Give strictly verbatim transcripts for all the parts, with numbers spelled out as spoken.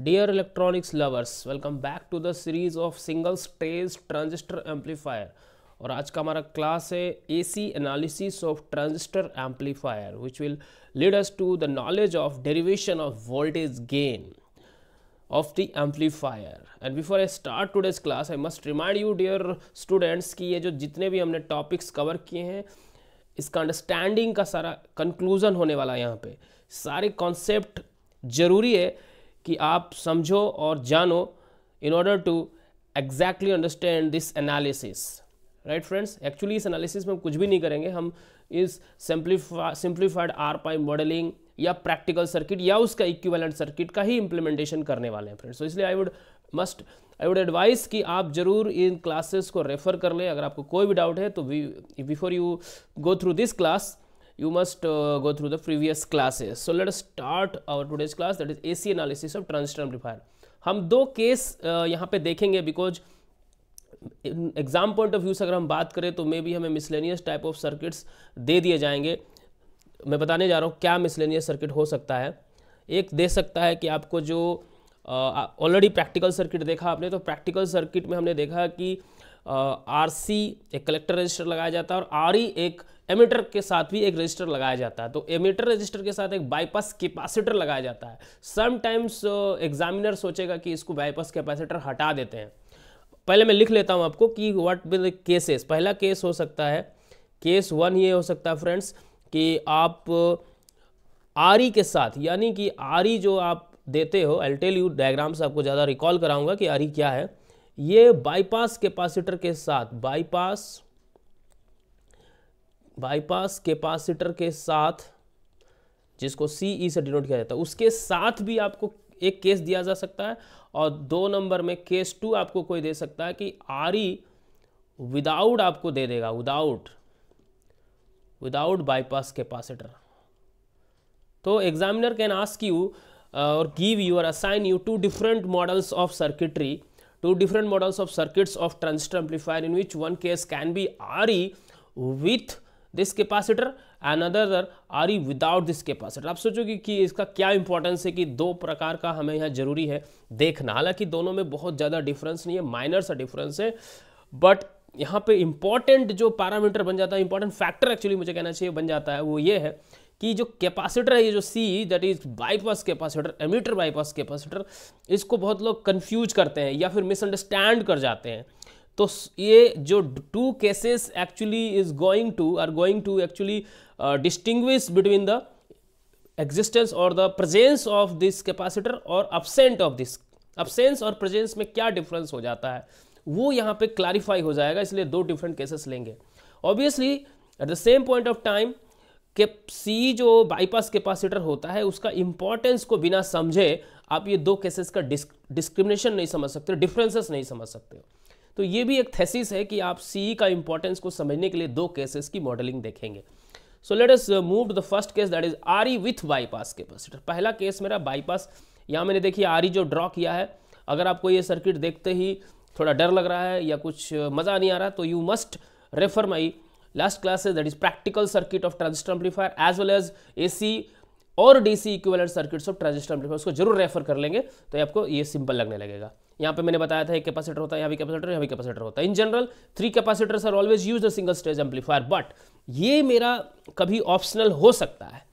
Dear electronics lovers, welcome back to the series of single stage transistor amplifier. और आज का हमारा class है A C analysis of transistor amplifier, which will lead us to the knowledge of derivation of voltage gain of the amplifier. And before I start today's class, I must remind you, dear students, कि ये जो जितने भी हमने topics cover किए हैं, इसका understanding का सारा कंक्लूजन होने वाला है। यहाँ पे सारे कॉन्सेप्ट जरूरी है कि आप समझो और जानो in order to exactly understand this analysis, right friends. Actually इस एनालिसिस में हम कुछ भी नहीं करेंगे, हम इस simplify simplified R pi modelling या प्रैक्टिकल सर्किट या उसका इक्विवेलेंट सर्किट का ही इंप्लीमेंटेशन करने वाले हैं फ्रेंड्स। तो इसलिए I would must I would advise कि आप जरूर इन क्लासेस को रेफर कर लें। अगर आपको कोई भी डाउट है तो before you go through this class you must uh, go through the previous classes. So let us start our today's class, that is A C analysis of transistor amplifier. हम दो केस uh, यहाँ पे देखेंगे because exam point of view से अगर हम बात करें तो मे बी हमें मिसलेनियस टाइप ऑफ सर्किट्स दे दिए जाएंगे। मैं बताने जा रहा हूँ क्या मिसलेनियस सर्किट हो सकता है। एक दे सकता है कि आपको जो ऑलरेडी प्रैक्टिकल सर्किट देखा आपने, तो प्रैक्टिकल सर्किट में हमने देखा कि आर सी एक कलेक्टर रजिस्टर लगाया जाता है और आर ई एक एमीटर के साथ भी एक रजिस्टर लगाया जाता है। तो एमीटर रजिस्टर के साथ एक बाईपास कैपेसिटर लगाया जाता है। समटाइम्स एग्जामिनर सोचेगा कि इसको बाईपास कैपेसिटर हटा देते हैं। पहले मैं लिख लेता हूं आपको कि व्हाट विल द केसेस। पहला केस हो सकता है, केस वन ये हो सकता है फ्रेंड्स कि आप आर ई के साथ, यानी कि आर ई जो आप देते हो, आई टेल यू डायग्राम से आपको ज़्यादा रिकॉल कराऊंगा कि आर ई क्या है। ये बाईपास कैपेसिटर के साथ बाईपास बाईपास कैपेसिटर के साथ, जिसको सी ई से डिनोट किया जाता है, उसके साथ भी आपको एक केस दिया जा सकता है। और दो नंबर में केस टू आपको कोई दे सकता है कि आर ई विदाउट आपको दे देगा, विदाउट विदाउट बाईपास कैपेसिटर। तो एग्जामिनर कैन आस्क यू और गिव यू और assign you two different models of circuitry, two different models of circuits of transistor amplifier, in which one case can be R E with this capacitor and another R E without this capacitor. आप सोचोगे कि इसका क्या importance है कि दो प्रकार का हमें यहाँ जरूरी है देखना। हालांकि दोनों में बहुत ज़्यादा डिफरेंस नहीं है, माइनर सा डिफरेंस है, बट यहाँ पे इंपॉर्टेंट जो पैरामीटर बन जाता है, इंपॉर्टेंट फैक्टर एक्चुअली मुझे कहना चाहिए बन जाता है, वो ये है कि जो कैपेसिटर है, ये जो C that is bypass capacitor, emitter bypass capacitor, इसको बहुत लोग कंफ्यूज करते हैं या फिर मिसअंडरस्टैंड कर जाते हैं। तो ये जो two cases actually is going to are going to actually distinguish between the existence और the presence of this capacitor और अब्सेंट ऑफ दिस। अब्सेंस और प्रेजेंस में क्या डिफरेंस हो जाता है वो यहाँ पे क्लैरिफाई हो जाएगा, इसलिए दो डिफरेंट केसेस लेंगे। Obviously at the same point of time कि सी जो बाईपास कैपेसिटर होता है उसका इंपॉर्टेंस को बिना समझे आप ये दो केसेस का डिस्क्रिमिनेशन नहीं समझ सकते, डिफरेंसेस नहीं समझ सकते। तो ये भी एक थेसिस है कि आप सी का इंपॉर्टेंस को समझने के लिए दो केसेस की मॉडलिंग देखेंगे। So let us move to the first case, that is R E with bypass capacitor. पहला केस मेरा बाईपास, यहाँ मैंने देखिए आर ई जो ड्रॉ किया है। अगर आपको ये सर्किट देखते ही थोड़ा डर लग रहा है या कुछ मज़ा नहीं आ रहा, तो you must refer my last classes, that is practical circuit of transistor amplifier as well as A C और D C equivalent circuits of transistor amplifier। उसको जरूर रेफर कर लेंगे तो ये आपको ये सिंपल लगने लगेगा। यहाँ पे मैंने बताया था एक कैपेसिटर होता है, यहाँ भी कैपेसिटर, यहाँ भी कैपेसिटर होता है। In general three capacitors are always use the single stage amplifier, but ये मेरा कभी ऑप्शनल हो सकता है।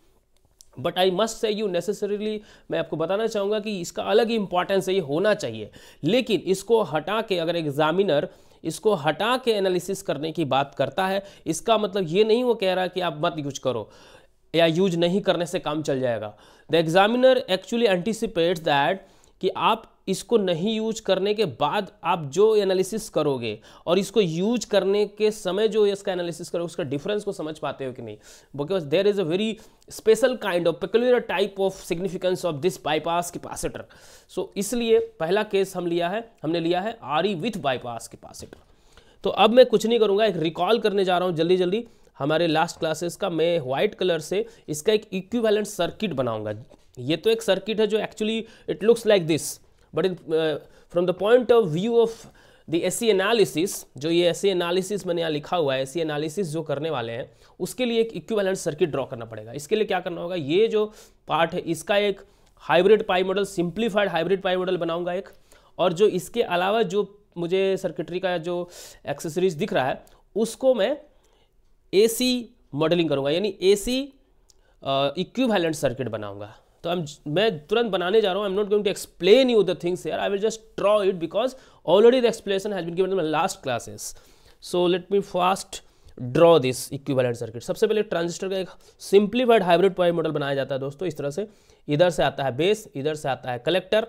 But I must say you necessarily मैं आपको बताना चाहूँगा कि इसका अलग ही इंपॉर्टेंस है, ये होना चाहिए। लेकिन इसको हटा के अगर एग्जामिनर इसको हटा के एनालिसिस करने की बात करता है, इसका मतलब ये नहीं वो कह रहा कि आप मत यूज करो या यूज नहीं करने से काम चल जाएगा। The examiner actually anticipates that कि आप इसको नहीं यूज करने के बाद आप जो एनालिसिस करोगे और इसको यूज करने के समय जो इसका एनालिसिस करोगे उसका डिफरेंस को समझ पाते हो कि नहीं, because there is a very special kind of peculiar type of significance of this bypass capacitor. So इसलिए पहला केस हम लिया है हमने लिया है R E with bypass capacitor. तो अब मैं कुछ नहीं करूंगा, एक रिकॉल करने जा रहा हूं जल्दी जल्दी हमारे लास्ट क्लासेस का। मैं व्हाइट कलर से इसका एक इक्विवेलेंट सर्किट बनाऊंगा। ये तो एक सर्किट है जो actually it looks like this, but in from the point of view of the AC analysis, जो ये एसी एनालिसिस मैंने यहाँ लिखा हुआ है, एसी एनालिसिस जो करने वाले हैं उसके लिए एक इक्विवेलेंट सर्किट ड्रॉ करना पड़ेगा। इसके लिए क्या करना होगा, ये जो पार्ट है इसका एक hybrid pi model, simplified hybrid pi model बनाऊंगा एक, और जो इसके अलावा जो मुझे सर्किटरी का जो एक्सेसरीज दिख रहा है उसको मैं एसी मॉडलिंग करूंगा, यानी एसी इक्विवेलेंट सर्किट बनाऊंगा। तो हम मैं तुरंत बनाने जा रहा हूँ। I am not going to explain you the things here, I will just draw it because already the explanation has been given in my last classes. So let me fast draw this equivalent circuit. सबसे पहले transistor का एक simplified hybrid pi model बनाया जाता है दोस्तों, इस तरह से। इधर से आता है बेस, इधर से आता है कलेक्टर,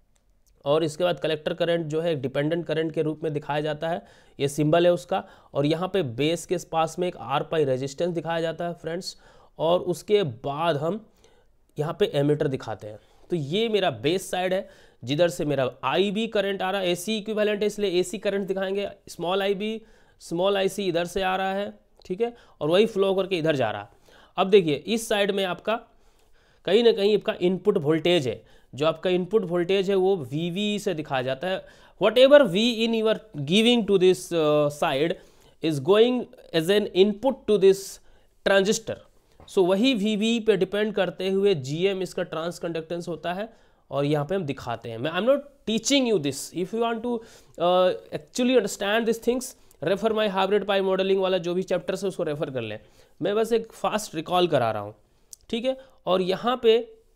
और इसके बाद कलेक्टर करंट जो है डिपेंडेंट करंट के रूप में दिखाया जाता है, ये सिंबल है उसका। और यहाँ पे बेस के पास में एक आर पाई रेजिस्टेंस दिखाया जाता है फ्रेंड्स, और उसके बाद हम यहाँ पे एमीटर दिखाते हैं। तो ये मेरा बेस साइड है, जिधर से मेरा आई बी करंट आ रहा है, एसी इक्विवेलेंट है इसलिए एसी करंट दिखाएंगे। Small I B small I C इधर से आ रहा है, ठीक है, और वही फ्लो करके इधर जा रहा है। अब देखिए इस साइड में आपका कहीं ना कहीं आपका इनपुट वोल्टेज है, जो आपका इनपुट वोल्टेज है वो वी वी से दिखाया जाता है। Whatever V in your giving to this side is going as an input to this transistor. So वही वी वी पे डिपेंड करते हुए जी एम इसका ट्रांस कंडक्टेंस होता है, और यहाँ पे हम दिखाते हैं। मैं I am not teaching you this, if you want to actually understand this things refer my hybrid pi modelling वाला जो भी चैप्टर है उसको रेफर कर लें। मैं बस एक फास्ट रिकॉल करा रहा हूँ, ठीक है। और यहाँ पे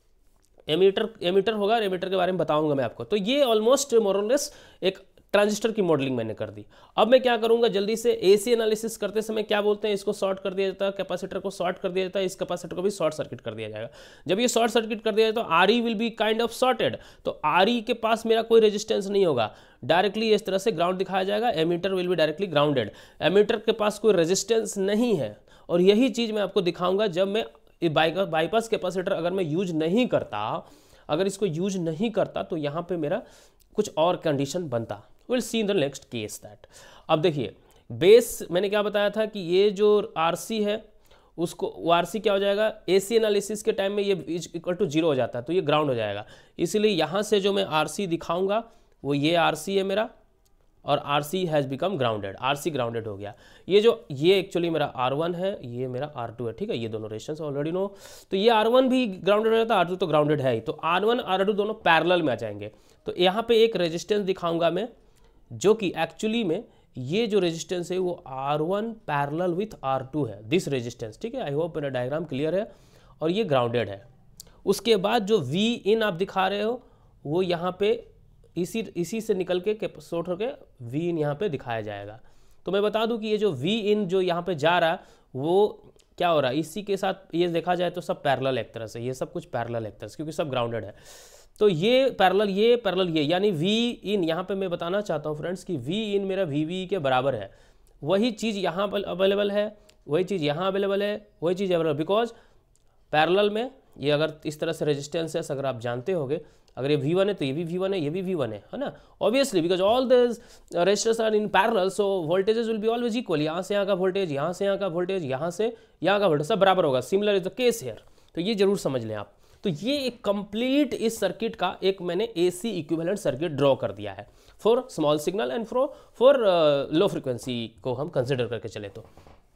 एमीटर एमीटर होगा, एमीटर के बारे में बताऊंगा मैं आपको। तो ये ऑलमोस्ट मोरलेस एक ट्रांजिस्टर की मॉडलिंग मैंने कर दी। अब मैं क्या करूंगा, जल्दी से एसी एनालिसिस करते समय क्या बोलते हैं, इसको शॉर्ट कर दिया जाता है, कैपेसिटर को शॉर्ट कर दिया जाता है, इस कैपेसिटर को भी शॉर्ट सर्किट कर दिया जाएगा। जब ये शॉर्ट सर्किट कर दिया जाए तो R E will be kind of shorted. तो आर ई के पास मेरा कोई रेजिस्टेंस नहीं होगा, डायरेक्टली इस तरह से ग्राउंड दिखाया जाएगा। Emitter will be directly grounded, emitter के पास कोई रेजिस्टेंस नहीं है। और यही चीज़ मैं आपको दिखाऊंगा जब मैं बाईपास कैपेसिटर अगर मैं यूज नहीं करता, अगर इसको यूज नहीं करता तो यहाँ पे मेरा कुछ और कंडीशन बनता। Will see in the next case that. अब देखिए बेस मैंने क्या बताया था कि ये जो आरसी है उसको, वो आरसी क्या हो जाएगा, एसी एनालिसिस के टाइम में ये इक्वल टू जीरो हो जाता है, तो ये ग्राउंड हो जाएगा। इसीलिए यहाँ से जो मैं आरसी दिखाऊंगा वो ये आरसी है मेरा, और RC has become grounded, RC grounded हो गया। ये जो ये एक्चुअली मेरा आर वन है, ये मेरा आर टू है, ठीक है, ये दोनों रेजिस्टेंस ऑलरेडी नो। तो ये आर वन भी ग्राउंडेड हो जाता है, आर टू तो ग्राउंडेड है ही, तो आर वन आर टू दोनों पैरेलल में आ जाएंगे। तो यहाँ पे एक रेजिस्टेंस दिखाऊंगा मैं, जो कि एक्चुअली में ये जो रेजिस्टेंस है वो R one parallel with R two है, दिस रेजिस्टेंस, ठीक है। आई होप मेरा डायग्राम क्लियर है। और ये ग्राउंडेड है। उसके बाद जो वी इन आप दिखा रहे हो वो यहाँ पे इसी इसी से निकल के शॉर्ट होकर वी इन यहाँ पे दिखाया जाएगा। तो मैं बता दूं कि ये जो वी इन जो यहाँ पे जा रहा है वो क्या हो रहा है, इसी के साथ ये देखा जाए तो सब पैरेलल एक तरह से, ये सब कुछ पैरेलल एक तरह से, क्योंकि सब ग्राउंडेड है। तो ये पैरेलल ये पैरेलल ये, यानी वी इन यहाँ पे मैं बताना चाहता हूँ फ्रेंड्स कि वी इन मेरा वी वी के बराबर है। वही चीज़ यहाँ पर अवेलेबल है, वही चीज़ यहाँ अवेलेबल है, वही चीज़ अवेलेबल, बिकॉज पैरेलल में ये अगर इस तरह से रेजिस्टेंस है, अगर आप जानते होंगे, अगर ये वी वन है तो ये भी वी वन है, ये भी वी वन है, है ना, obviously, because all this resistors are in parallel, so voltages will be always equal. यहाँ से यहाँ का वोल्टेज, यहाँ से यहाँ का वोल्टेज, यहाँ से यहाँ का वोल्टेज सब बराबर होगा। Similar is the case here. तो ये जरूर समझ लें आप। तो ये एक कंप्लीट इस सर्किट का एक मैंने एसी इक्विवेलेंट सर्किट ड्रॉ कर दिया है for small signal and for for low frequency को हम कंसिडर करके चले तो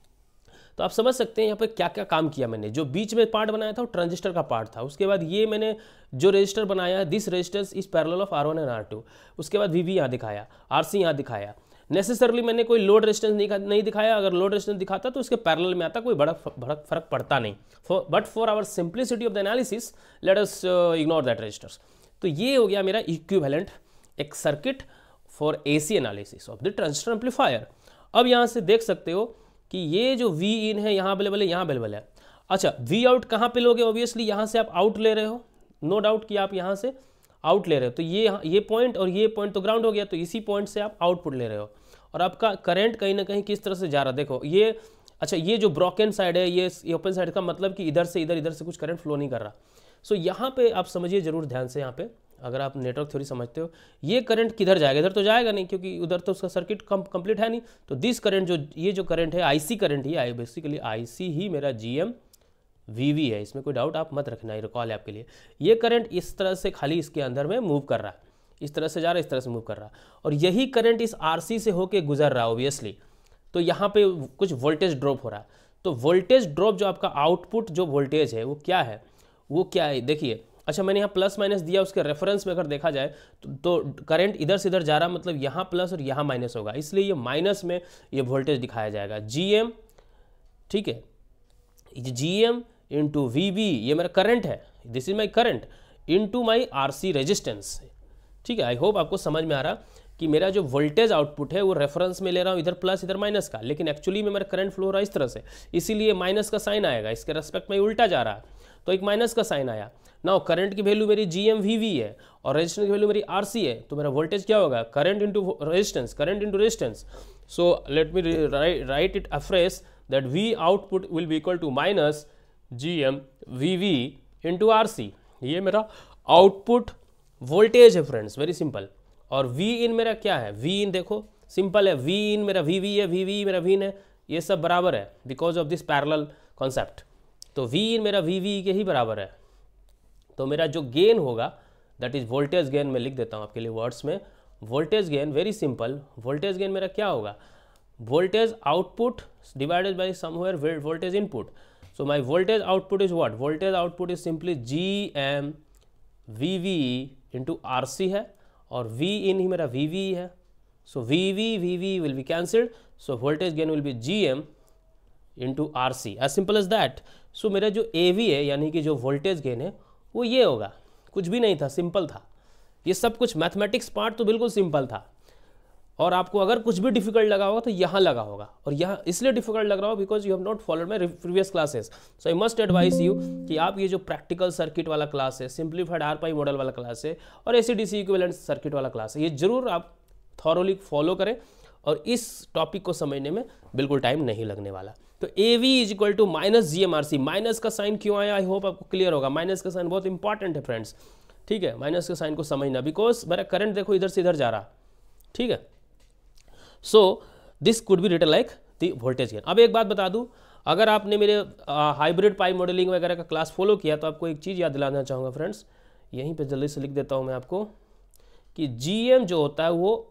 तो आप समझ सकते हैं यहाँ पे क्या क्या काम किया मैंने। जो बीच में पार्ट बनाया था वो ट्रांजिस्टर का पार्ट था। उसके बाद ये मैंने जो रजिस्टर बनाया है, this resistance is parallel of R one and R two. उसके बाद वी वी यहाँ दिखाया, आर सी यहाँ दिखाया। नेसेसरली मैंने कोई लोड रेजिस्टेंस नहीं, नहीं दिखाया। अगर लोड रेजिस्टेंस दिखाता तो उसके पैरेलल में आता, कोई बड़ा बड़ा फर्क पड़ता नहीं। For but for our simplicity of the analysis let us ignore that resistors. तो ये हो गया मेरा इक्विवेलेंट एक circuit for AC analysis of the transistor amplifier. अब यहाँ से देख सकते हो कि ये जो वी इन है यहाँ अवेलेबल है, यहाँ अवेलेबल है। अच्छा, वी आउट कहाँ पे लोगे? ऑब्वियसली यहाँ से आप आउट ले रहे हो, नो डाउट कि आप यहाँ से आउट ले रहे हो। तो ये ये पॉइंट और ये पॉइंट तो ग्राउंड हो गया, तो इसी पॉइंट से आप आउटपुट ले रहे हो। और आपका करंट कहीं ना कहीं किस तरह से जा रहा है, देखो ये। अच्छा, ये जो ब्रोकन साइड है, ये ओपन साइड का मतलब कि इधर से इधर इधर से कुछ करंट फ्लो नहीं कर रहा। सो यहाँ पे आप समझिए जरूर ध्यान से, यहाँ पे अगर आप नेटवर्क थ्योरी समझते हो, ये करंट किधर जाएगा? इधर तो जाएगा नहीं, क्योंकि उधर तो उसका सर्किट कम कंप्लीट है नहीं। तो दिस करंट जो ये जो करंट है आईसी करंट ही है, बेसिकली आईसी ही मेरा जीएम वीवी है, इसमें कोई डाउट आप मत रखना, ये रिकॉल है आपके लिए। ये करंट इस तरह से खाली इसके अंदर में मूव कर रहा है, इस तरह से जा रहा है, इस तरह से मूव कर रहा है, और यही करंट इस आरसी से होके गुजर रहा है ऑब्वियसली। तो यहाँ पे कुछ वोल्टेज ड्रॉप हो रहा है। तो वोल्टेज ड्रॉप जो आपका आउटपुट जो वोल्टेज है वो क्या है, वो क्या है? देखिए अच्छा मैंने यहाँ प्लस माइनस दिया, उसके रेफरेंस में अगर देखा जाए तो, तो करंट इधर से इधर जा रहा, मतलब यहाँ प्लस और यहाँ माइनस होगा, इसलिए ये माइनस में ये वोल्टेज दिखाया जाएगा जी एम, ठीक है, G M into V V, ये मेरा करंट है, this is my current into my R C resistance, ठीक है। आई होप आपको समझ में आ रहा कि मेरा जो वोल्टेज आउटपुट है वो रेफरेंस में ले रहा हूँ इधर प्लस इधर माइनस का, लेकिन एक्चुअली में मेरा करंट फ्लो हो रहा है इस तरह से, इसीलिए माइनस का साइन आएगा, इसके रेस्पेक्ट में उल्टा जा रहा है, तो एक माइनस का साइन आया। नाउ करंट की वैल्यू मेरी जी एम वी वी है और रेजिस्टेंस की वैल्यू मेरी आर सी है, तो मेरा वोल्टेज क्या होगा, current into resistance, current into resistance. So let me write it afresh that V output will be equal to minus G M V V into R C, ये मेरा output voltage है friends, very simple. और V in मेरा क्या है, V इन देखो simple है, V in मेरा वी वी है, वी वी मेरा वी इन है, ये सब बराबर है because of this parallel concept, तो वी इन मेरा वी वी के ही बराबर है। तो मेरा जो गेन होगा दैट इज वोल्टेज गेन, मैं लिख देता हूँ आपके लिए वर्ड्स में, voltage gain very simple, voltage gain मेरा क्या होगा, voltage output divided by somewhere voltage input. So my voltage output is what, voltage output is simply G M V V into R C है, और V in ही मेरा V V है, so V V V V will be cancelled, so voltage gain will be G M into R C, as simple as that. So मेरा जो A V है यानी कि जो वोल्टेज गेन है वो ये होगा, कुछ भी नहीं था, सिंपल था, ये सब कुछ मैथमेटिक्स पार्ट तो बिल्कुल सिंपल था, और आपको अगर कुछ भी डिफिकल्ट लगा होगा तो यहाँ लगा होगा, और यहाँ इसलिए डिफिकल्ट लग रहा हो because you have not followed my previous classes. So I must advise you कि आप ये जो प्रैक्टिकल सर्किट वाला क्लास है, सिंप्लीफाइड आर पाई मॉडल वाला क्लास है, और A C D C equivalent circuit वाला क्लास है, ये जरूर आप थॉरोली फॉलो करें, और इस टॉपिक को समझने में बिल्कुल टाइम नहीं लगने वाला। तो A V is equal to minus G M R C, minus का साइन क्यों आया, आई होप आपको क्लियर होगा, माइनस का साइन बहुत इंपॉर्टेंट है फ्रेंड्स, ठीक है, माइनस का साइन को समझना, बिकॉज मेरा करंट देखो इधर से इधर जा रहा, ठीक है। So this could be written like the voltage gain. अब एक बात बता दूं, अगर आपने मेरे हाइब्रिड पाई मॉडलिंग वगैरह का क्लास फॉलो किया तो आपको एक चीज़ याद दिलाना चाहूँगा फ्रेंड्स, यहीं पे जल्दी से लिख देता हूँ मैं आपको कि जी एम जो होता है वो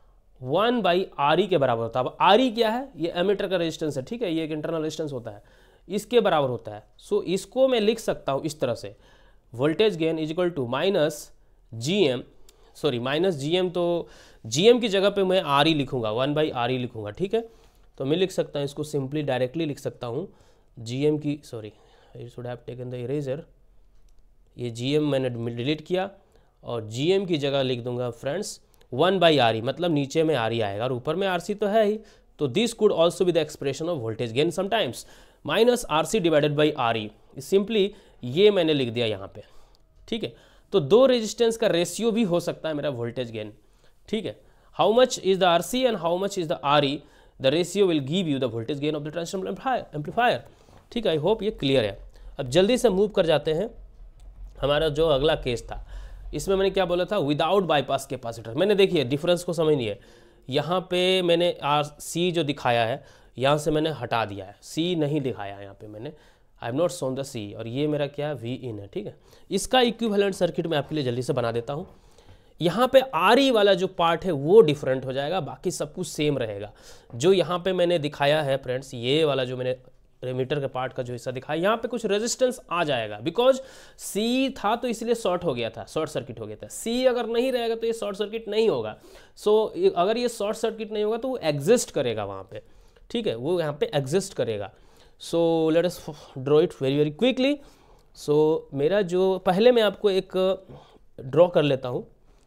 वन बाई आर ई के बराबर होता है। अब आर ई क्या है, ये एमीटर का रेजिस्टेंस है, ठीक है, ये एक इंटरनल रेजिस्टेंस होता है, इसके बराबर होता है। सो so, इसको मैं लिख सकता हूँ इस तरह से, voltage gain is equal to minus G M, sorry minus G M, तो जी एम की जगह पे मैं आर ई लिखूंगा, वन बाई आर ई लिखूंगा, ठीक है। तो मैं लिख सकता हूँ इसको सिंपली डायरेक्टली लिख सकता हूँ जी एम की, sorry I should have taken the eraser, ये जी एम मैंने डिलीट किया और जी एम की जगह लिख दूंगा friends one by R E, मतलब नीचे में आर ई आएगा और ऊपर में आर सी तो है ही, तो this could also be the expression of voltage gain sometimes, minus R C divided by R E, simply ये मैंने लिख दिया यहाँ पे, ठीक है। तो दो रेजिस्टेंस का रेशियो भी हो सकता है मेरा वोल्टेज गेन, ठीक है। How much is the R C and how much is the R E, the ratio will give you the voltage gain of the transistor amplifier, ठीक है। आई होप ये क्लियर है। अब जल्दी से मूव कर जाते हैं, हमारा जो अगला केस था इसमें मैंने क्या बोला था, विदाउट बाईपास कैपेसिटर। मैंने देखिए डिफरेंस को समझिए, यहाँ पे मैंने आर सी जो दिखाया है यहाँ से मैंने हटा दिया है, सी नहीं दिखाया है यहाँ पे मैंने, I have not shown the C, और ये मेरा क्या वी इन है, ठीक है। इसका इक्विवेलेंट सर्किट मैं आपके लिए जल्दी से बना देता हूँ। यहाँ पे आर ई वाला जो पार्ट है वो डिफरेंट हो जाएगा, बाकी सब कुछ सेम रहेगा। जो यहाँ पे मैंने दिखाया है फ्रेंड्स, ये वाला जो मैंने मीटर के पार्ट का जो हिस्सा दिखाया, यहाँ पे कुछ रेजिस्टेंस आ जाएगा, बिकॉज सी था तो इसलिए शॉर्ट हो गया था, शॉर्ट सर्किट हो गया था। सी अगर नहीं रहेगा तो ये शॉर्ट सर्किट नहीं होगा। सो so, अगर ये शॉर्ट सर्किट नहीं होगा तो वो एग्जिस्ट करेगा वहाँ पे, ठीक है, वो यहाँ पे एग्जिस्ट करेगा। So let us draw it very very quickly. So मेरा जो पहले मैं आपको एक ड्रॉ कर लेता हूँ।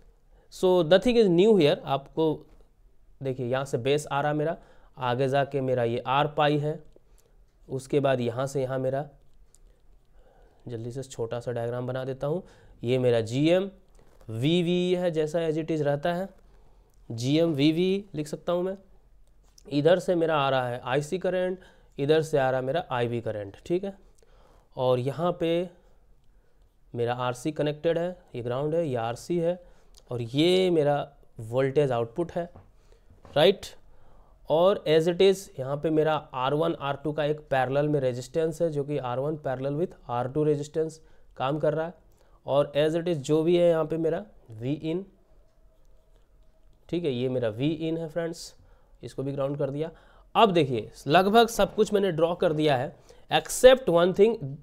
So nothing is new here, आपको देखिए यहाँ से बेस आ रहा मेरा, आगे जाके मेरा ये आर पाई है, उसके बाद यहाँ से यहाँ मेरा, जल्दी से छोटा सा डायग्राम बना देता हूँ, ये मेरा जी एम वी वी है, जैसा एज इट इज़ रहता है, जी एम वी वी लिख सकता हूँ मैं। इधर से मेरा आ रहा है आई सी करेंट, इधर से आ रहा है मेरा आई वी करेंट, ठीक है। और यहाँ पे मेरा आर सी कनेक्टेड है, ये ग्राउंड है, ये आर सी है, और ये मेरा वोल्टेज आउटपुट है, राइट। और एज इट इज़ यहाँ पे मेरा आर वन आर टू का एक पैरेलल में रेजिस्टेंस है, जो कि R one parallel with R two resistance काम कर रहा है। और एज इट इज़ जो भी है यहाँ पे मेरा वी इन, ठीक है, ये मेरा वी इन है फ्रेंड्स, इसको भी ग्राउंड कर दिया। अब देखिए लगभग सब कुछ मैंने ड्रॉ कर दिया है, except one thing,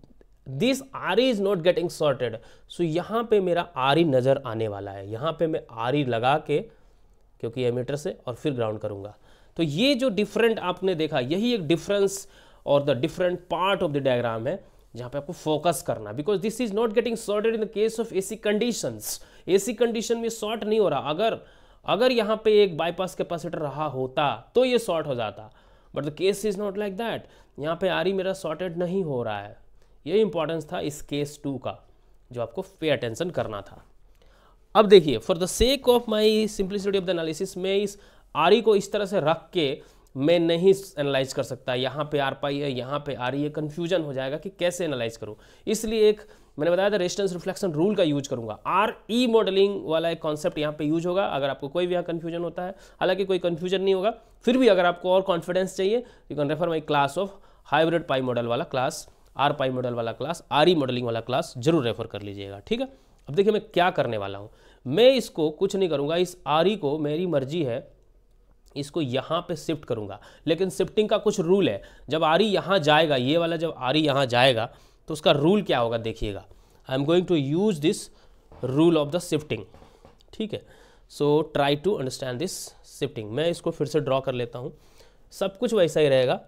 this R E is not getting shorted, सो यहाँ पे मेरा आर ई नज़र आने वाला है। यहाँ पे मैं आर ई लगा के, क्योंकि एमीटर से, और फिर ग्राउंड करूँगा। तो ये जो डिफरेंट आपने देखा, यही एक डिफरेंस और the different part of the diagram है जहाँ पे आपको फोकस करना, because this is not getting shorted in the case of AC conditions. AC condition में सॉर्ट नहीं हो रहा। अगर अगर यहाँ पे एक बाईपास कैपेसिटर रहा होता तो ये सॉर्ट हो जाता, but the case is not like that. यहाँ पे आर ई मेरा सॉर्टेड नहीं हो रहा है। ये इंपॉर्टेंस था इस केस टू का, जो आपको पे अटेंशन करना था। अब देखिए, for the sake of my simplicity of the analysis, मैं इस आर ई को इस तरह से रख के मैं नहीं एनालाइज कर सकता। यहाँ पे आर पाई है, यहाँ पे आर ई है, कन्फ्यूजन हो जाएगा कि कैसे एनालाइज करूँ। इसलिए एक मैंने बताया था रेजिस्टेंस रिफ्लेक्शन रूल का यूज करूँगा। आर ई मॉडलिंग वाला एक कॉन्सेप्ट यहाँ पे यूज होगा अगर आपको कोई भी यहाँ कन्फ्यूजन होता है। हालांकि कोई कन्फ्यूजन नहीं होगा, फिर भी अगर आपको और कॉन्फिडेंस चाहिए you can refer my class of hybrid pi model वाला क्लास, आर पाई मॉडल वाला क्लास, आर ई मॉडलिंग वाला क्लास जरूर रेफर कर लीजिएगा, ठीक है। अब देखिए मैं क्या करने वाला हूँ। मैं इसको कुछ नहीं करूँगा, इस आर ई को मेरी मर्जी है इसको यहाँ पे शिफ्ट करूँगा, लेकिन शिफ्टिंग का कुछ रूल है। जब आर ई यहाँ जाएगा, ये वाला जब आर ई यहाँ जाएगा तो उसका रूल क्या होगा देखिएगा। I am going to use this rule of the shifting, ठीक है। So try to understand this shifting. मैं इसको फिर से ड्रॉ कर लेता हूँ। सब कुछ वैसा ही रहेगा।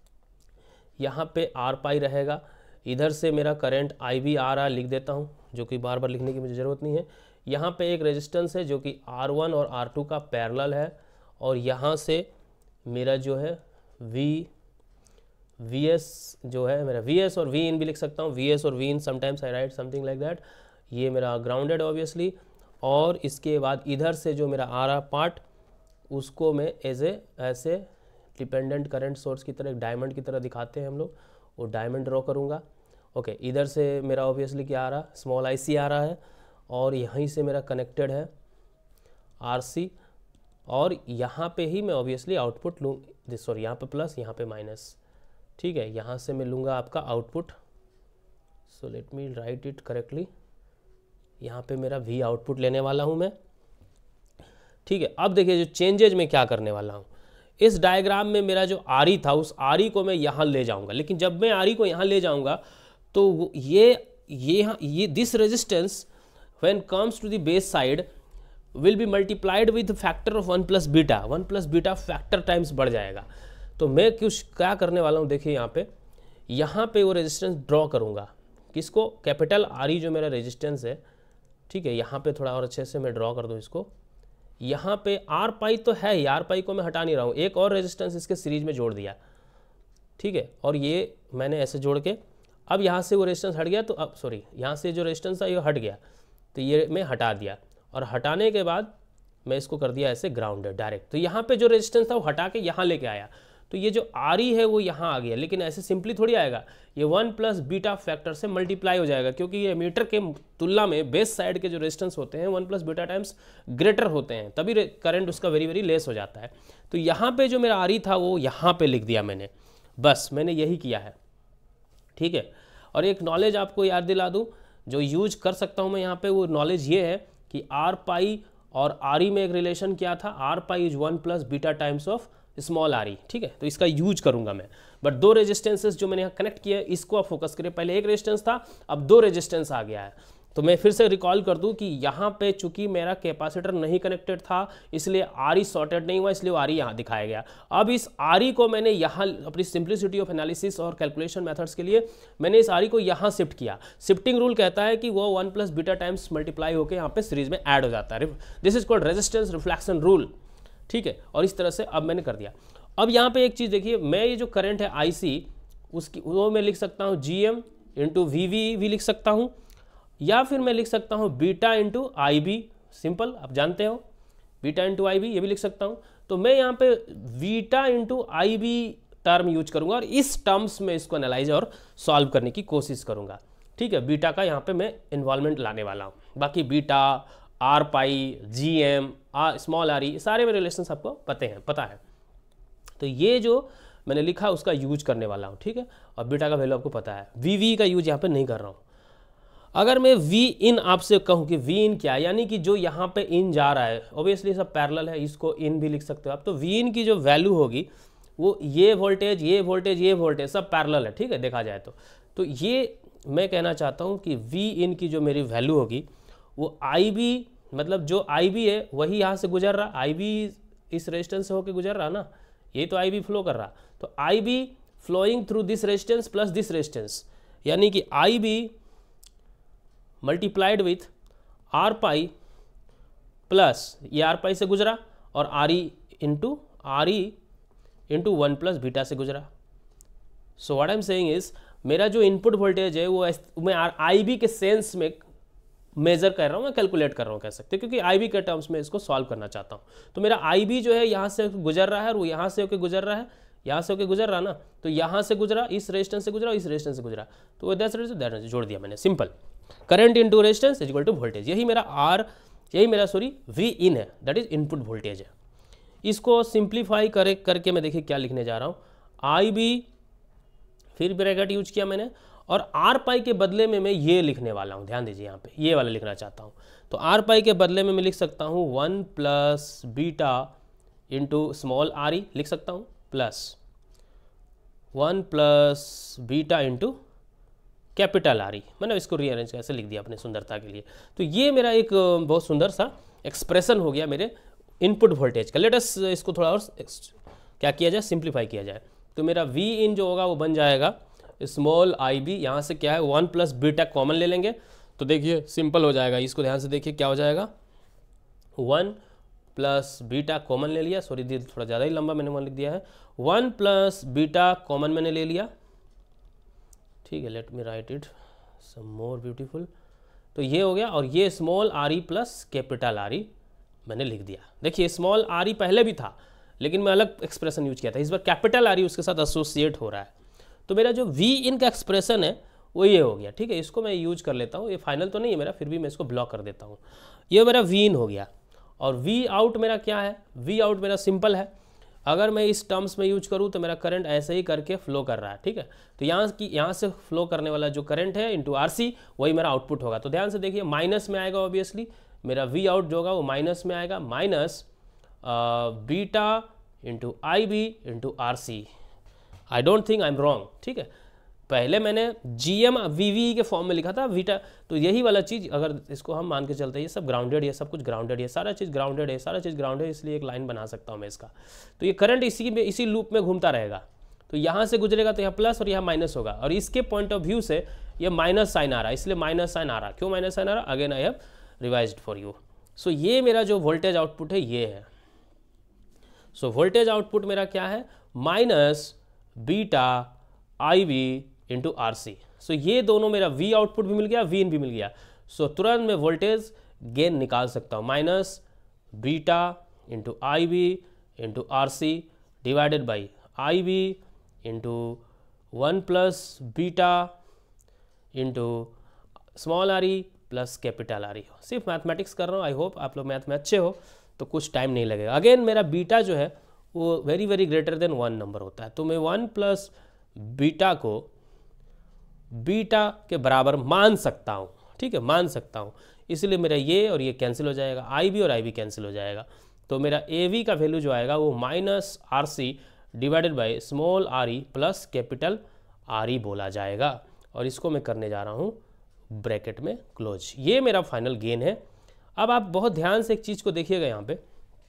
यहाँ पे आर पाई रहेगा, इधर से मेरा करंट आई वी आ रहा, लिख देता हूँ, जो कि बार बार लिखने की मुझे ज़रूरत नहीं है। यहाँ पे एक रेजिस्टेंस है जो कि आर वन और आर टू का पैरेलल है, और यहाँ से मेरा जो है वी वी एस जो है मेरा वी एस और वी इन भी लिख सकता हूँ, वी एस और V in sometimes I write something like that. ये मेरा ग्राउंडेड ऑब्वियसली, और इसके बाद इधर से जो मेरा आ रहा पार्ट उसको मैं एज ए ऐसे डिपेंडेंट करंट सोर्स की तरह, एक डायमंड की तरह दिखाते हैं हम लोग, वो डायमंड ड्रॉ करूँगा। ओके, इधर से मेरा ऑब्वियसली क्या आ रहा, स्मॉल आई सी आ रहा है, और यहीं से मेरा कनेक्टेड है आर सी, और यहाँ पे ही मैं ऑब्वियसली आउटपुट लूँ, सॉरी यहाँ पे प्लस, यहाँ पे माइनस, ठीक है। यहाँ से मैं लूँगा आपका output, so let me write it correctly. यहाँ पे मेरा वी आउटपुट लेने वाला हूँ मैं, ठीक है। अब देखिए जो चेंजेज मैं क्या करने वाला हूँ, इस डायग्राम में मेरा जो आर ई था उस आर ई को मैं यहाँ ले जाऊँगा, लेकिन जब मैं आर ई को यहाँ ले जाऊँगा तो ये ये ये this resistance when comes to the base side will be multiplied with factor of one plus beta, one plus beta factor times बढ़ जाएगा। तो मैं कुछ क्या करने वाला हूँ देखिए, यहाँ पे यहाँ पे वो रेजिस्टेंस ड्रॉ करूँगा, किसको, कैपिटल आर ई जो मेरा रेजिस्टेंस है, ठीक है। यहाँ पे थोड़ा और अच्छे से मैं ड्रॉ कर दूँ इसको। यहाँ पे आर पाई तो है ही, आर पाई को मैं हटा नहीं रहा हूँ, एक और रेजिस्टेंस इसके सीरीज में जोड़ दिया, ठीक है। और ये मैंने ऐसे जोड़ के, अब यहाँ से वो रेजिस्टेंस हट गया, तो अब सॉरी यहाँ से जो रेजिस्टेंस था ये हट गया, तो ये मैं हटा दिया, और हटाने के बाद मैं इसको कर दिया ऐसे ग्राउंडेड डायरेक्ट। तो यहाँ पे जो रेजिस्टेंस था वो हटा के यहाँ लेके आया, तो ये जो आर ई है वो यहाँ आ गया, लेकिन ऐसे सिंपली थोड़ी आएगा, ये वन प्लस बीटा फैक्टर से मल्टीप्लाई हो जाएगा, क्योंकि ये मीटर के तुलना में बेस साइड के जो रेजिस्टेंस होते हैं one plus beta times greater होते हैं, तभी करंट उसका वेरी वेरी लेस हो जाता है। तो यहाँ पे जो मेरा आर ई था वो यहाँ पे लिख दिया मैंने, बस मैंने यही किया है, ठीक है। और एक नॉलेज आपको याद दिला दूँ जो यूज कर सकता हूँ मैं यहाँ पे, वो नॉलेज ये है कि आर पाई और आर ई में एक रिलेशन क्या था, R pi is one plus beta times of small R E, ठीक है। तो इसका यूज करूंगा मैं, बट दो रेजिस्टेंसेस जो मैंने यहाँ कनेक्ट किया इसको आप फोकस करिए। पहले एक रेजिस्टेंस था, अब दो रेजिस्टेंस आ गया है। तो मैं फिर से रिकॉल कर दूं कि यहाँ पे चूंकि मेरा कैपेसिटर नहीं कनेक्टेड था, इसलिए आर ई सॉर्टेड नहीं हुआ, इसलिए आर ई यहाँ दिखाया गया। अब इस आर ई को मैंने यहाँ अपनी सिंप्लिसिटी ऑफ एनालिसिस और कैलकुलेशन मेथड्स के लिए मैंने इस आर ई को यहाँ शिफ्ट किया। शिफ्टिंग रूल कहता है कि वो one plus beta times multiply होकर यहाँ पे सीरीज में ऐड हो जाता है। This is called resistance reflection rule, ठीक है। और इस तरह से अब मैंने कर दिया। अब यहाँ पे एक चीज़ देखिए, मैं ये जो करंट है आई सी उसकी वो मैं लिख सकता हूँ G M into V V भी लिख सकता हूँ, या फिर मैं लिख सकता हूँ beta into I B, simple आप जानते हो बीटा इंटू आई बी, ये भी लिख सकता हूँ। तो मैं यहाँ पे beta into I B term use करूँगा और इस टर्म्स में इसको एनालाइज और सॉल्व करने की कोशिश करूँगा, ठीक है। बीटा का यहाँ पे मैं इन्वॉल्वमेंट लाने वाला हूँ, बाकी beta, R pi, G M, R small R E, सारे में रिलेशन आपको पते हैं पता है। तो ये जो मैंने लिखा उसका यूज करने वाला हूँ, ठीक है। और बीटा का वैल्यू आपको पता है, वी वी का यूज यहाँ पे नहीं कर रहा हूँ। अगर मैं वी इन आपसे कहूँ कि वी इन क्या है, यानी कि जो यहाँ पे इन जा रहा है, ऑब्वियसली सब पैरेलल है, इसको इन भी लिख सकते हो आप। तो वी इन की जो वैल्यू होगी वो ये वोल्टेज, ये वोल्टेज, ये वोल्टेज सब पैरेलल है, ठीक है, देखा जाए तो। तो ये मैं कहना चाहता हूँ कि वी इन की जो मेरी वैल्यू होगी वो आई बी, मतलब जो आई बी है वही यहाँ से गुजर रहा, आई बी इस रेजिस्टेंस से होकर गुजर रहा ना, ये तो आई बी फ्लो कर रहा, तो I B flowing through this resistance plus this resistance, यानी कि I B multiplied with R pi plus ये आर पाई से गुजरा और R E into R E into one plus beta से गुजरा। So what I am saying is मेरा जो इनपुट वोल्टेज है वो मैं आई बी के सेंस में मेजर कर रहा हूँ, मैं कैलकुलेट कर रहा हूँ कह सकते हैं, क्योंकि आई बी के टर्म्स में इसको सॉल्व करना चाहता हूँ। तो मेरा आई बी जो है यहाँ से गुजर रहा है और वो यहाँ से होकर गुजर रहा है, यहाँ से होकर गुजर रहा ना, तो यहाँ से गुजरा, इस रेजिस्टेंस से गुजरा, इस रेजिस्टेंस से गुजरा, तो दैट्स दैट जोड़ दिया मैंने, simple. Current into resistance is equal to voltage, यही मेरा आर, यही मेरा सॉरी वी इन है, दैट इज इनपुट वोल्टेज है। इसको सिंप्लीफाई करे करके मैं देखिए क्या लिखने जा रहा हूँ, आई बी फिर ब्रैकेट यूज किया मैंने और आर पाई के बदले में मैं ये लिखने वाला हूँ, ध्यान दीजिए यहाँ पे ये वाला लिखना चाहता हूँ। तो आर पाई के बदले में मैं लिख सकता हूँ one plus beta into small R E लिख सकता हूँ, plus one plus beta into capital R E, मैंने इसको रीअरेंज कैसे लिख दिया अपने सुंदरता के लिए। तो ये मेरा एक बहुत सुंदर सा एक्सप्रेशन हो गया मेरे इनपुट वोल्टेज का। लेट अस इसको थोड़ा और क्या किया जाए, सिंप्लीफाई किया जाए। तो मेरा वी इन जो होगा वो बन जाएगा स्मॉल आई बी, यहाँ से क्या है वन प्लस बीटा कॉमन ले लेंगे तो देखिए सिंपल हो जाएगा, इसको ध्यान से देखिए क्या हो जाएगा, वन प्लस बीटा कॉमन ले लिया, सॉरी दिल थोड़ा ज़्यादा ही लंबा मैंने वन लिख दिया है, वन प्लस बीटा कॉमन मैंने ले लिया, ठीक है, let me write it some more beautiful. तो ये हो गया और ये small R E plus capital R E मैंने लिख दिया। देखिए स्मॉल आर ई पहले भी था लेकिन मैं अलग एक्सप्रेशन यूज किया था, इस बार कैपिटल आर ई उसके साथ एसोसिएट हो रहा है। तो मेरा जो वी इन का एक्सप्रेशन है वो ये हो गया, ठीक है, इसको मैं यूज कर लेता हूँ, ये फाइनल तो नहीं है मेरा, फिर भी मैं इसको ब्लॉक कर देता हूँ। ये मेरा वी इन हो गया और वी आउट मेरा क्या है, वी आउट मेरा सिंपल है, अगर मैं इस टर्म्स में यूज करूँ तो मेरा करंट ऐसे ही करके फ्लो कर रहा है, ठीक है। तो यहाँ की यहाँ से फ्लो करने वाला जो करंट है इंटू आर सी वही मेरा आउटपुट होगा। तो ध्यान से देखिए माइनस में आएगा, ऑब्वियसली मेरा वी आउट जो होगा वो माइनस में आएगा, minus beta into I B into R C. I don't think I am wrong, ठीक है। पहले मैंने जी एम वी वी के फॉर्म में लिखा था वीटा, तो यही वाला चीज़ अगर इसको हम मान के चलते हैं, ये सब ग्राउंडेड है, सब कुछ ग्राउंडेड है, सारा चीज़ ग्राउंडेड है, सारा चीज़ ग्राउंडेड है, इसलिए एक लाइन बना सकता हूँ मैं इसका। तो ये करंट इसी में इसी लूप में घूमता रहेगा, तो यहाँ से गुजरेगा तो यहाँ प्लस और यहाँ माइनस होगा, और इसके पॉइंट ऑफ व्यू से ये माइनस साइन आ रहा है, इसलिए माइनस साइन आ रहा है। क्यों माइनस साइन आ रहा है, again I have revised for you. So ये मेरा जो वोल्टेज आउटपुट है ये है। सो वोल्टेज आउटपुट मेरा क्या है, minus beta I V into R C. So ये दोनों मेरा वी आउटपुट भी मिल गया, वी इन भी मिल गया। सो so, तुरंत मैं वोल्टेज गेन निकाल सकता हूँ, minus beta into I V into R C divided by I V into one plus beta into small R E plus capital R E. सिर्फ मैथमेटिक्स कर रहा हूँ, आई होप आप लोग मैथ में अच्छे हो तो कुछ टाइम नहीं लगेगा। अगेन मेरा बीटा जो है वो very very greater than one number होता है, तो मैं वन प्लस बीटा को बीटा के बराबर मान सकता हूँ, ठीक है, मान सकता हूँ। इसलिए मेरा ये और ये कैंसिल हो जाएगा, आई बी और आई बी कैंसिल हो जाएगा। तो मेरा ए वी का वैल्यू जो आएगा वो minus R C divided by small R E plus capital R E बोला जाएगा, और इसको मैं करने जा रहा हूँ ब्रैकेट में क्लोज। ये मेरा फाइनल गेन है। अब आप बहुत ध्यान से एक चीज़ को देखिएगा, यहाँ पे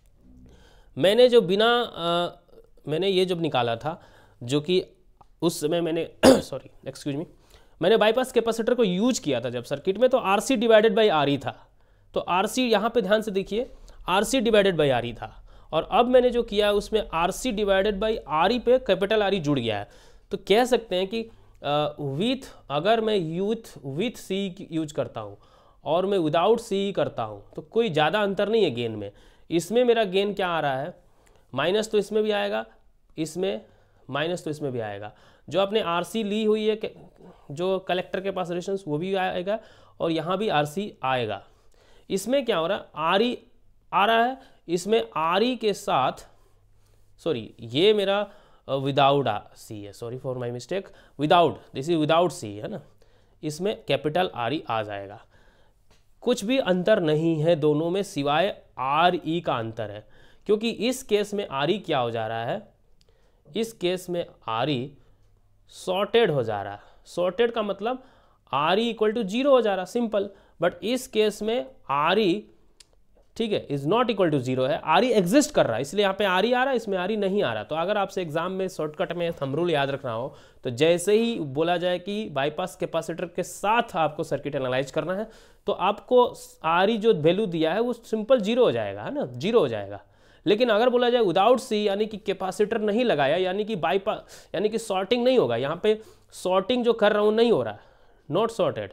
मैंने जो बिना आ, मैंने ये जब निकाला था, जो कि उस समय मैंने सॉरी एक्सक्यूज मी मैंने बाईपास कैपेसिटर को यूज किया था जब सर्किट में, तो R C divided by R E था। तो आर सी यहाँ पर ध्यान से देखिए, R C divided by R E था, और अब मैंने जो किया उसमें R C divided by R E पे कैपिटल आर ई जुड़ गया है। तो कह सकते हैं कि विथ uh, अगर मैं यूथ विथ सी यूज करता हूँ और मैं विदाउट सी करता हूँ तो कोई ज़्यादा अंतर नहीं है गेन में। इसमें मेरा गेन क्या आ रहा है, माइनस तो इसमें भी आएगा, इसमें माइनस तो इसमें भी आएगा। जो आपने आर सी ली हुई है, जो कलेक्टर के पास रेजिस्टेंस, वो भी आएगा, और यहाँ भी आर सी आएगा। इसमें क्या हो रहा है, आर ई आ रहा है, इसमें आर ई के साथ, सॉरी ये मेरा विदाउट सी है, sorry for my mistake, without, this is without C है ना, इसमें कैपिटल आर ई आ जाएगा। कुछ भी अंतर नहीं है दोनों में सिवाय आर ई का अंतर है, क्योंकि इस केस में आर ई क्या हो जा रहा है, इस केस में आर ई सॉर्टेड हो जा रहा है। सॉर्टेड का मतलब R E equal to zero हो जा रहा, सिंपल। बट इस केस में आर ई, ठीक है, is not equal to zero है, आर ई एग्जिस्ट कर रहा है, इसलिए यहाँ पे आर ई आ रहा है, इसमें आर ई नहीं आ रहा। तो अगर आपसे एग्जाम में शॉर्टकट में थंब रूल याद रखना हो तो जैसे ही बोला जाए कि बाईपास कैपेसिटर के साथ आपको सर्किट एनालाइज करना है तो आपको आर ई जो वैल्यू दिया है वो सिंपल जीरो हो जाएगा, है ना, जीरो हो जाएगा। लेकिन अगर बोला जाए विदाउट सी, यानी कि कैपेसिटर नहीं लगाया, यानी कि बाईपास, यानी कि शॉर्टिंग नहीं होगा, यहाँ पे शॉर्टिंग जो कर रहा हूँ नहीं हो रहा है, नॉट शॉर्टेड,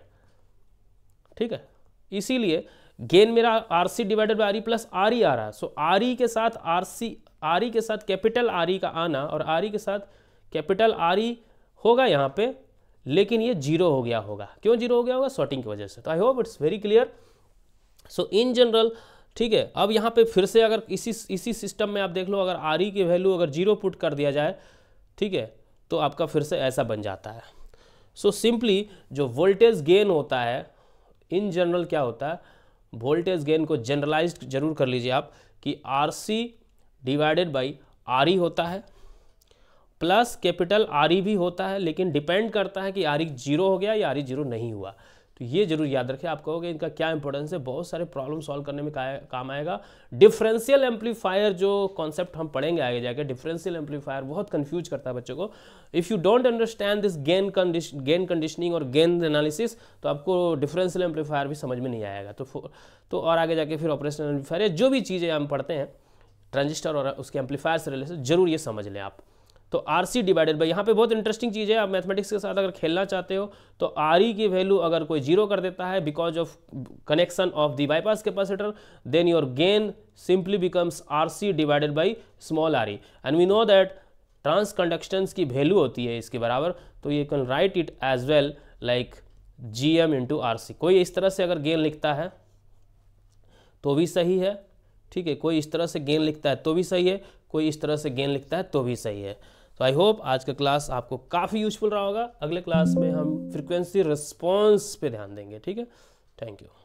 ठीक है, इसीलिए गेन मेरा R C divided by R E plus R E आ रहा है। सो आर ई के साथ आर सी, आर ई के साथ कैपिटल आर ई का आना और आर ई के साथ कैपिटल आर ई होगा यहाँ पे, लेकिन ये जीरो हो गया होगा। क्यों जीरो हो गया होगा? शॉर्टिंग की वजह से। तो I hope it's very clear. So in general, ठीक है, अब यहाँ पे फिर से अगर इसी इसी सिस्टम में आप देख लो, अगर आर ई की वैल्यू अगर जीरो पुट कर दिया जाए, ठीक है, तो आपका फिर से ऐसा बन जाता है। सो so सिंपली जो वोल्टेज गेन होता है इन जनरल क्या होता है, वोल्टेज गेन को जनरलाइज जरूर कर लीजिए आप कि R C divided by R E होता है प्लस कैपिटल आर ई भी होता है, लेकिन डिपेंड करता है कि आर ई जीरो हो गया या आर ई जीरो नहीं हुआ। तो ये जरूर याद रखें। आप कहोगे इनका क्या इंपॉर्टेंस है, बहुत सारे प्रॉब्लम सॉल्व करने में काम आएगा। डिफरेंशियल एम्पलीफायर जो कॉन्सेप्ट हम पढ़ेंगे आगे जाके, डिफरेंशियल एम्पलीफायर बहुत कंफ्यूज करता है बच्चों को। If you don't understand this gain condition gain conditioning और गेन एनालिसिस, तो आपको डिफरेंशियल एम्पलीफायर भी समझ में नहीं आएगा। तो तो और आगे जाके फिर ऑपरेशनल एम्पलीफायर, जो भी चीज़ें हम पढ़ते हैं ट्रांजिस्टर और उसके एम्पलीफायर से रिलेटेड, जरूर ये समझ लें आप। तो आर सी डिवाइडेड बाई, यहाँ पे बहुत इंटरेस्टिंग चीज़ है, आप मैथमेटिक्स के साथ अगर खेलना चाहते हो तो आर ई की वैल्यू अगर कोई जीरो कर देता है because of connection of the bypass capacitor, then your gain simply becomes R C divided by small R E. And we know that transconductance की वैल्यू होती है इसके बराबर, तो you can write it as well like G M into R C. कोई इस तरह से अगर गेन लिखता है तो भी सही है, ठीक है, कोई इस तरह से गेन लिखता है तो भी सही है, कोई इस तरह से गेन लिखता है तो भी सही है। तो आई होप आज का क्लास आपको काफ़ी यूजफुल रहा होगा। अगले क्लास में हम फ्रीक्वेंसी रिस्पॉन्स पे ध्यान देंगे, ठीक है। Thank you.